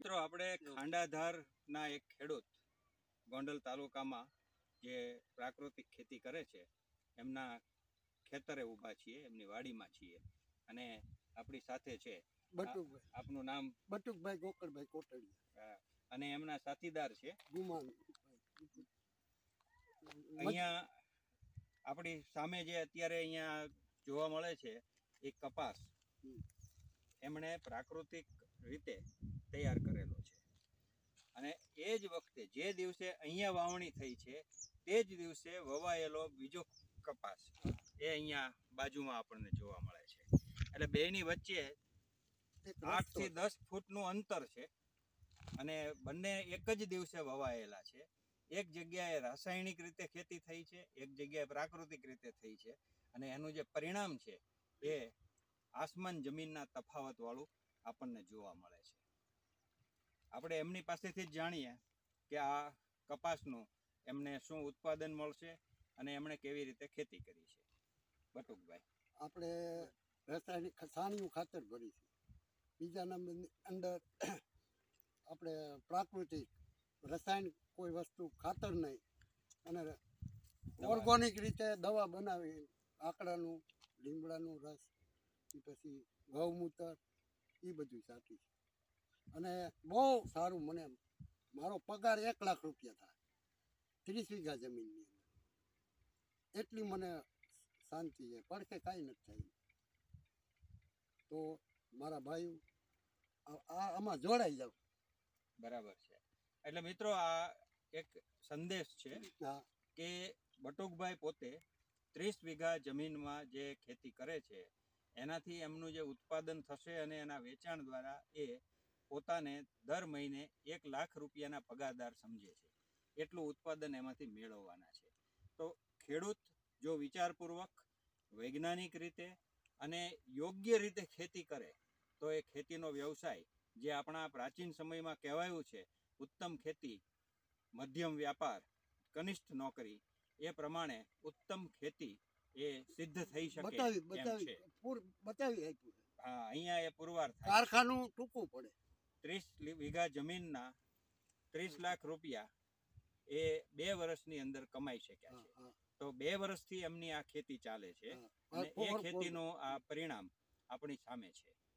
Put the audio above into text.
મિત્રો આપણે ખાંડાધારના એક ખેડૂત ગોંડલ તાલુકામાં જે પ્રાકૃતિક ખેતી કરે છે એમના ખેતરે ઊભા છીએ, એમની વાડીમાં છીએ અને આપણી સાથે છે બટુકભાઈ. આપનું નામ? બટુકભાઈ ગોકળભાઈ કોટડિયા. અને એમના સાથીદાર છે ગુમાનભાઈ. અહીંયા આપણી સામે જે અત્યારે અહીંયા જોવા મળે છે એ કપાસ એમણે પ્રાકૃતિક રીતે તૈયાર કરેલો છે અને એ જ વખતે જે દિવસે અહીંયા વાવણી થઈ છે તે જ દિવસે વવાયેલો બીજો કપાસ એ અહીંયા બાજુમાં આપણને જોવા મળે છે. એટલે બેની વચ્ચે 8 થી 10 ફૂટનું અંતર છે અને બંને એક જ દિવસે વવાયેલા છે. એક જગ્યાએ રાસાયણિક રીતે ખેતી થઈ છે, એક જગ્યાએ પ્રાકૃતિક રીતે થઈ છે અને એનું જે પરિણામ છે એ આસમાન જમીનના તફાવત વાળું આપણને જોવા મળે છે. આપણે એમની પાસેથી જ જાણીએ કે આ કપાસનું એમને શું ઉત્પાદન મળશે અને એમણે કેવી રીતે ખેતી કરી છે. બટુકભાઈ, આપણે રાસાયણિક છાણિયું ખાતર ભરી છે. બીજા નંબરની અંદર આપણે પ્રાકૃતિક રાસાયણિક કોઈ વસ્તુ ખાતર નહીં અને ઓર્ગોનિક રીતે દવા બનાવી આકડાનું, લીમડાનું રસ, પછી ગૌમૂત્ર એ બધું સાચી છે અને બહુ સારું. મને મારો પગાર 1 લાખ રૂપિયા થાય 30 વીઘા જમીનની અંદર. એટલી મને શાંતિ છે, પડખે કાંઈ નથી થાય. તો મારા ભાઈઓ આમાં જોડાઈ જાવ. બરાબર છે. એટલે મિત્રો આ એક સંદેશ છે કે બટુકભાઈ પોતે 30 વીઘા જમીનમાં જે ખેતી કરે છે એનાથી એમનું જે ઉત્પાદન થશે અને એના વેચાણ દ્વારા એ પોતાને દર મહિને 1 લાખ રૂપિયાના પગારદાર સમજે છે. એટલું ઉત્પાદન એમાંથી મેળવવાના છે. તો ખેડૂત જો વિચારપૂર્વક, વૈજ્ઞાનિક રીતે અને યોગ્ય રીતે ખેતી કરે તો એ ખેતીનો વ્યવસાય જે આપણા પ્રાચીન સમયમાં કહેવાયું છે ઉત્તમ ખેતી, મધ્યમ વ્યાપાર, કનિષ્ઠ નોકરી, એ પ્રમાણે ઉત્તમ ખેતી એ સિદ્ધ થઈ શકે એમ છે. બતાવી આપ્યું. હા, અહીંયા એ પુરવાર થાય. કારખાનું ટૂંકું પડે. 30 વીઘા જમીનના 30 લાખ રૂપિયા એ 2 વર્ષની અંદર કમાઈ શક્યા છે. તો 2 વર્ષથી એમની આ ખેતી ચાલે છે અને એ ખેતીનું આ પરિણામ આપણી સામે છે.